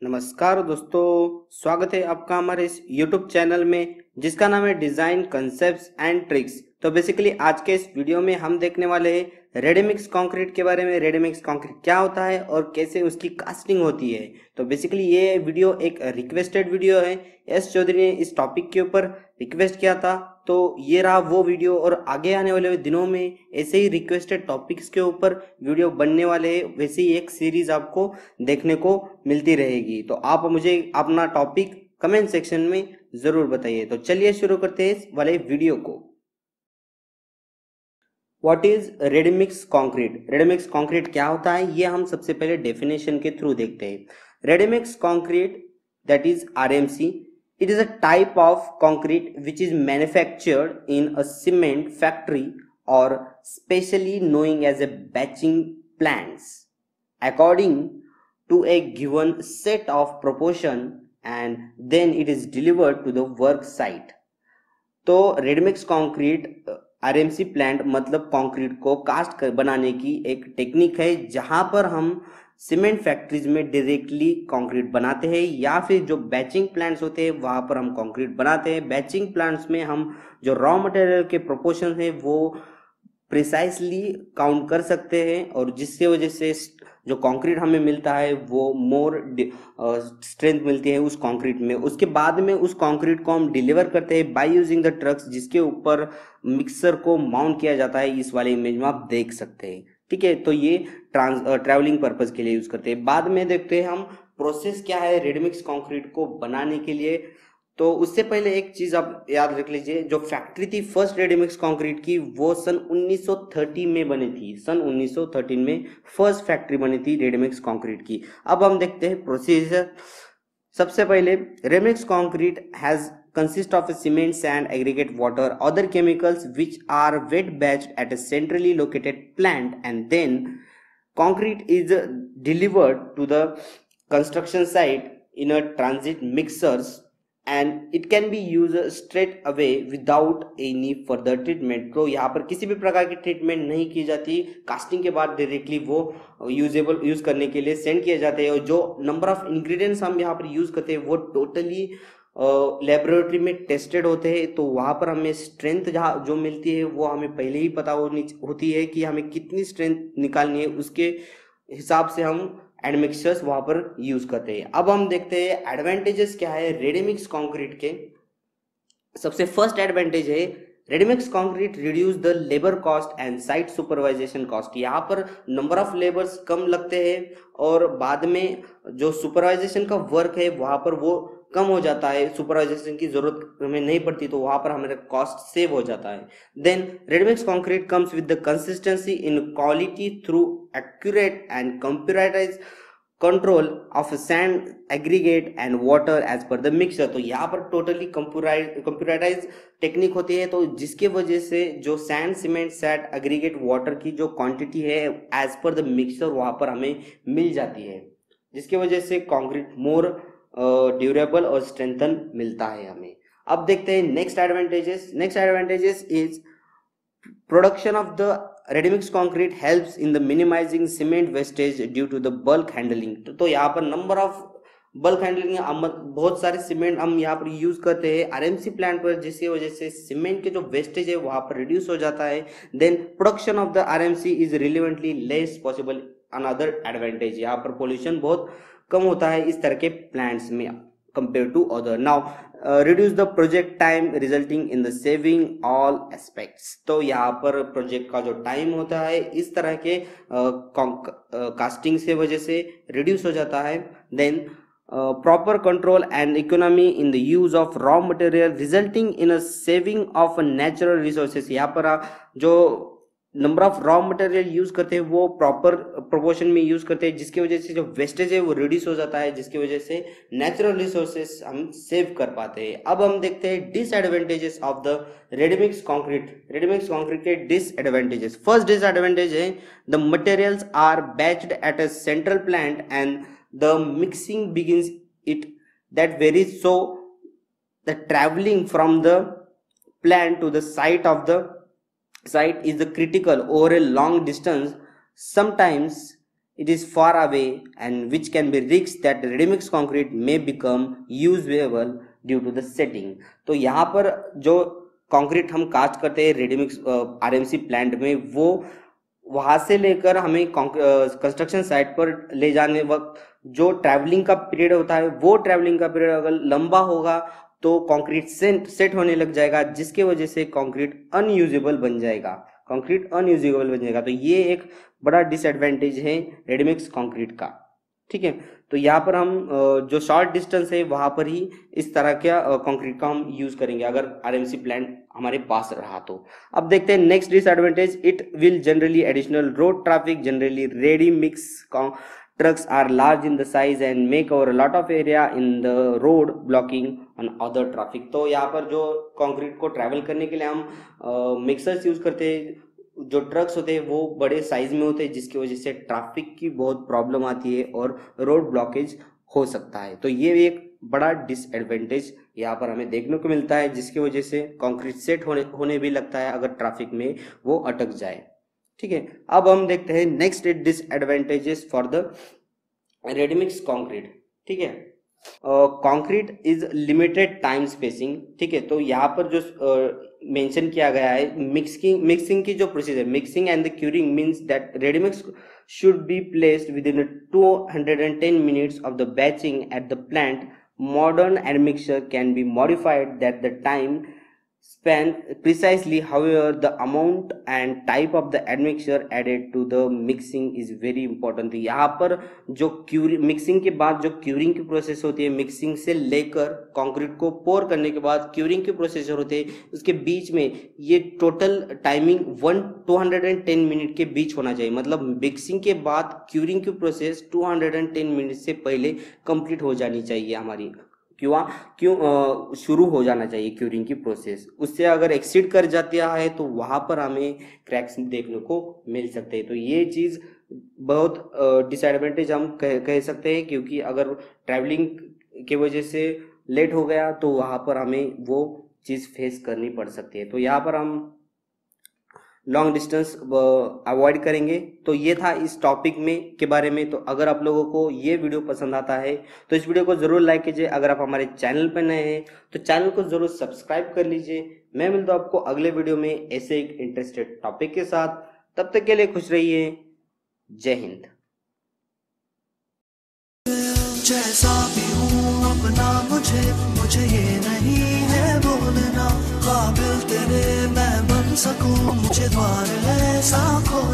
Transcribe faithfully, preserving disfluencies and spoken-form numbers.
नमस्कार दोस्तों, स्वागत है आपका हमारे इस यूट्यूब चैनल में जिसका नाम है डिजाइन कंसेप्ट्स एंड ट्रिक्स। तो बेसिकली आज के इस वीडियो में हम देखने वाले हैं रेडी मिक्स कंक्रीट के बारे में। रेडी मिक्स कंक्रीट क्या होता है और कैसे उसकी कास्टिंग होती है। तो बेसिकली ये वीडियो एक रिक्वेस्टेड वीडियो है। एस चौधरी ने इस टॉपिक के ऊपर रिक्वेस्ट किया था, तो ये रहा वो वीडियो। और आगे आने वाले दिनों में ऐसे ही रिक्वेस्टेड टॉपिक्स के ऊपर वीडियो बनने वाले हैं। वैसे ही एक सीरीज आपको देखने को मिलती रहेगी। तो आप मुझे अपना टॉपिक कमेंट सेक्शन में जरूर बताइए। तो चलिए शुरू करते हैं इस वाले वीडियो को। What is ready mix concrete? Ready mix concrete क्या होता है, ये हम सबसे पहले डेफिनेशन के थ्रू देखते हैं। Ready mix concrete, that is R M C, it is a type of concrete which is manufactured in a cement factory or specially known as a batching plants according to a given set of proportion and then it is delivered to the work site. तो ready mix concrete R M C plant मतलब concrete को cast कर बनाने की एक technique है, जहां पर हम सीमेंट फैक्ट्रीज में डायरेक्टली कंक्रीट बनाते हैं या फिर जो बैचिंग प्लांट्स होते हैं वहां पर हम कंक्रीट बनाते हैं। बैचिंग प्लांट्स में हम जो रॉ मटेरियल के प्रोपोर्शन है वो प्रिसाइसली काउंट कर सकते हैं और जिससे वजह से जो कंक्रीट हमें मिलता है वो मोर स्ट्रेंथ मिलती है उस कंक्रीट में। उसके बाद में उस कंक्रीट को हम डिलीवर करते हैं बाय यूजिंग द ट्रक्स, जिसके ऊपर मिक्सर को माउंट किया जाता है। इस वाले इमेज में आप देख सकते हैं, ठीक है। तो ये ट्रांस ट्रैवलिंग पर्पज के लिए यूज करते हैं। बाद में देखते हैं हम प्रोसेस क्या है रेडी मिक्स कंक्रीट को बनाने के लिए। तो उससे पहले एक चीज आप याद रख लीजिए, जो फैक्ट्री थी फर्स्ट रेडी मिक्स कंक्रीट की वो सन उन्नीस सौ तीस में बनी थी। सन उन्नीस सौ तीस में फर्स्ट फैक्ट्री बनी थी रेडी मिक्स कंक्रीट की। अब हम देखते हैं प्रोसीजर। सबसे पहले ready mix concrete has consist of a cement, sand, aggregate, water, other chemicals which are wet batched at a centrally located plant, and then concrete is delivered to the construction site in a transit mixers, and it can be used straight away without any further treatment. तो यहाँ पर किसी भी प्रकार की treatment नहीं की जाती। कास्टिंग के बाद डायरेक्टली वो यूजेबल यूज करने के लिए सेंड किए जाते हैं। और जो नंबर ऑफ इंग्रेडिएंट्स हम यहाँ पर यूज करते हैं वो टोटली लेबोरेटरी में टेस्टेड होते हैं। तो वहां पर हमें स्ट्रेंथ जहाँ जो मिलती है वो हमें पहले ही पता होती है कि हमें कितनी स्ट्रेंथ निकालनी है। उसके हिसाब से हम एडमिक्सचर्स वहां पर यूज करते हैं। अब हम देखते हैं एडवांटेजेस क्या है रेडी मिक्स कंक्रीट के। सबसे फर्स्ट एडवांटेज है ready mix concrete reduce the labour cost and site supervision cost. यहाँ पर नंबर ऑफ लेबर्स कम लगते हैं और बाद में जो सुपरवाइजेशन का वर्क है वहां पर वो कम हो जाता है। सुपरवाइजेशन की जरूरत हमें नहीं पड़ती, तो वहां पर हमारा कॉस्ट सेव हो जाता है। Then ready mix concrete comes with the consistency in quality through accurate and computerised control of sand, aggregate and water as per the mixer. तो यहाँ पर टोटली कंप्यूटराइज टेक्निक होती है, तो जिसके वजह से जो sand, cement, set, aggregate, water की जो क्वांटिटी है एज पर द मिक्सर वहां पर हमें मिल जाती है, जिसकी वजह से कंक्रीट मोर ड्यूरेबल और स्ट्रेंथन मिलता है हमें। अब देखते हैं next advantages. Next advantages is production of the ready mix concrete helps in the minimising cement wastage due to the bulk handling. तो, तो यहाँ पर नंबर ऑफ बल्क हैंडलिंग, बहुत सारे सीमेंट हम यहाँ पर यूज करते हैं R M C प्लांट पर, जिसकी वजह से सीमेंट के जो वेस्टेज है वहां पर रिड्यूस हो जाता है। Then production of the R M C is relevantly less possible, another advantage. यहाँ पर पोल्यूशन बहुत कम होता है इस तरह के प्लांट्स में compare to other. Now reduce the project time resulting in the saving all aspects. तो यहाँ पर प्रोजेक्ट का जो टाइम होता है इस तरह के कास्टिंग से वजह से रिड्यूस हो जाता है। Then proper control and economy in the use of raw material resulting in a saving of natural resources. यहाँ पर जो number of raw material use करते हैं वो प्रॉपर प्रोपोर्शन में यूज करते हैं, जिसकी वजह से जो वेस्टेज है वो रिड्यूस हो जाता है, जिसकी वजह से नेचुरल रिसोर्सेस हम सेव कर पाते हैं। अब हम देखते हैं disadvantages of the ready mix concrete. Ready mix concrete के डिसएडवांटेजेस। फर्स्ट डिसएडवांटेज है the materials are batched at a central plant and the mixing begins it that varies, so the travelling from the plant to the site of the site is the critical over a long distance. Sometimes it is far away and which can be risks that ready mix concrete may become usable due to the setting। तो यहाँ पर जो concrete हम cast करते हैं ready mix RMC plant में, वो वहां से लेकर हमें कंस्ट्रक्शन साइट पर ले जाने वक्त जो ट्रैवलिंग का पीरियड होता है, वो ट्रैवलिंग का पीरियड अगर लंबा होगा तो कंक्रीट सेट सेट होने लग जाएगा, जिसके वजह से कंक्रीट अनयूजेबल बन जाएगा कंक्रीट अनयूजेबल बन जाएगा। तो ये एक बड़ा डिसएडवांटेज है रेडीमिक्स कंक्रीट का। ठीक है, तो यहाँ पर हम जो शॉर्ट डिस्टेंस है वहां पर ही इस तरह का कंक्रीट का हम यूज करेंगे अगर आरएमसी प्लांट हमारे पास रहा तो। अब देखते हैं next disadvantage, it will generally additional road traffic. Generally ready mix trucks are large in the size and may cover a lot of area in the road blocking on other traffic। तो यहाँ पर जो concrete को travel करने के लिए हम mixers use करते हैं, जो ट्रक्स होते हैं वो बड़े साइज में होते हैं, जिसकी वजह से ट्रैफिक की बहुत प्रॉब्लम आती है और रोड ब्लॉकेज हो सकता है। तो ये एक बड़ा डिसएडवांटेज यहाँ पर हमें देखने को मिलता है, जिसकी वजह से कंक्रीट सेट होने होने भी लगता है अगर ट्रैफिक में वो अटक जाए। ठीक है, अब हम देखते हैं next disadvantages for the ready mix concrete. ठीक है, concrete is limited time spacing. ठीक है, तो यहाँ पर जो मेंशन uh, किया गया है मिक्सिंग मिक्सिंग की जो प्रोसेस है, mixing and the curing means that ready mix should be placed within two hundred ten minutes of the batching at the plant. Modern admixture can be modified that the time span precisely, however the amount and type of the admixture added to the mixing is very important। यहाँ पर जो curing mixing के बाद जो curing की process होती है, mixing से लेकर कंक्रीट को पोर करने के बाद क्यूरिंग की प्रोसेस होती है, उसके बीच में ये total timing one two hundred and ten minute के बीच होना चाहिए। मतलब मिक्सिंग के बाद क्यूरिंग की process two hundred and ten minute से पहले कंप्लीट हो जानी चाहिए हमारी, क्यों क्यों शुरू हो जाना चाहिए क्यूरिंग की प्रोसेस। उससे अगर एक्सीड कर जाती है तो वहां पर हमें क्रैक्स देखने को मिल सकते हैं। तो ये चीज बहुत डिसएडवांटेज हम कह, कह सकते हैं, क्योंकि अगर ट्रैवलिंग की वजह से लेट हो गया तो वहां पर हमें वो चीज फेस करनी पड़ सकती है। तो यहाँ पर हम लॉन्ग डिस्टेंस अवॉइड करेंगे। तो ये था इस टॉपिक में के बारे में। तो अगर आप लोगों को ये वीडियो पसंद आता है तो इस वीडियो को जरूर लाइक कीजिए। अगर आप हमारे चैनल पर नए हैं तो चैनल को जरूर सब्सक्राइब कर लीजिए। मैं मिलता हूं आपको अगले वीडियो में ऐसे एक इंटरेस्टेड टॉपिक के साथ। तब तक के लिए खुश रहिए। जय हिंद। जैसा भी हूँ अपना मुझे मुझे ये नहीं है बोलना, काबिल तेरे मैं बन सकूं, मुझे द्वार ऐसा खो